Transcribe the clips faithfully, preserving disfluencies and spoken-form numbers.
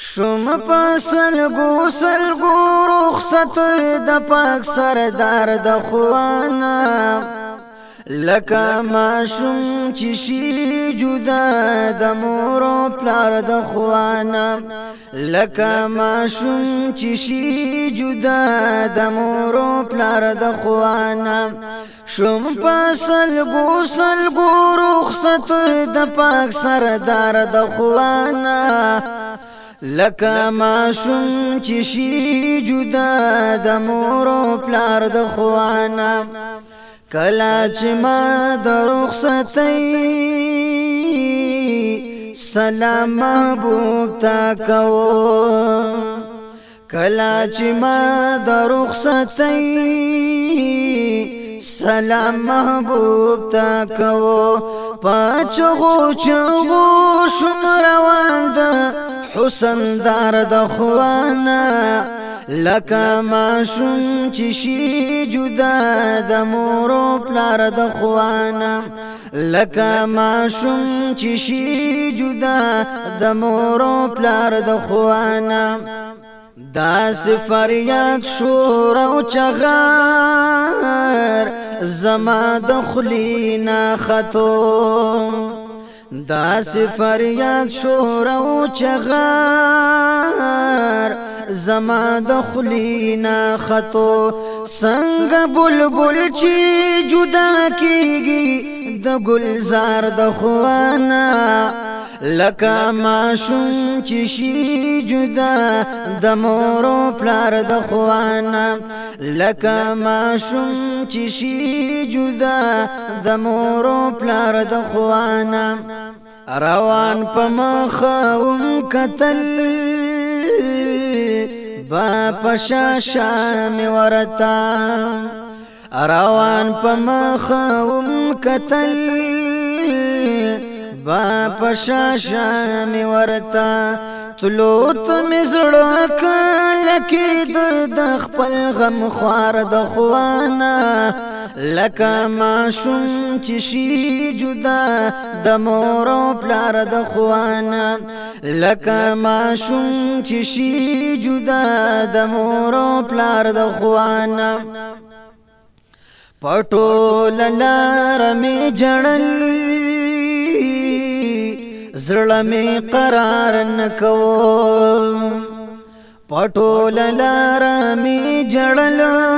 شوم پسل گو سلگو رخصت د پاک سردار د خوانا لکه ماشوم چې شي جدا د مور او پلار د خوانا لکه ماشوم چې شي جدا د مور او پلار د خوانا شوم پسل گو سلگو رخصت د پاک سردار د خوانا لکه ماشوم چې شي جدا د مور او پلار د خوانا کلا چې ما د رخصتۍ سلام محبوب تا کو کلا چې ما د رخصتۍ سلام محبوب تا کو پچغو چغو شم روان د حسن دار د خوانا لکه ماشوم چې شي جدا د مور او پلار د خوانا لکه ماشوم چې شي جدا د مور او پلار د خوانا داس فریاد شور او چغار زما د خلینا خطو داس فریاد شور او چغار زما د خلینا خطو څنګه بلبل چې جدا کیږي د گلزار د خوانا لکه ماشوم چې شي جدا د مور او پلار د خوانا لکه ماشوم چې شي جدا د مور او پلار د خوانا روان په مخاوم قتل با پشا شام ورتا روان په مخاوم قتل با پشا شام ورتا تلوت مزړه کله کې د خپل غم خوار د خوانا لکه ماشوم چې شي جدا د مور او پلار د خوانا لکه ماشوم چې شي جدا د مور او پلار د خوانا پټول لار می جړل زړه می قرار نکو پټول لار می جړل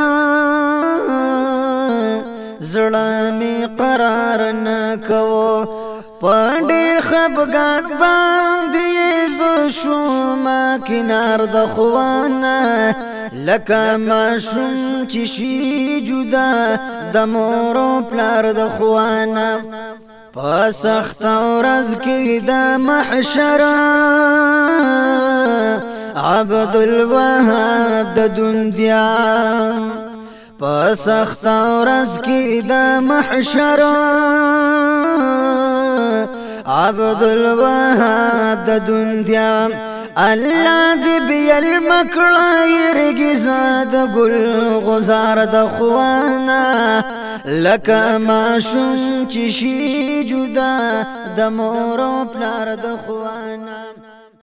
زړه می قرار نکو پډیر خبګان باندې زو شوم کینار د خوانا لکه ماشوم چې شي جدا د مور او پلار د خوانا پسخت ورځ کې د محشر عبد الوهاب د دنیا پسخت ورځ کې د محشر عبد الوهاب د دنیا الله دې بیل مکړه یرګزا د ګل غزار د خوانا لکه ماشوم چې شي جدا د مور او پلار د خوانا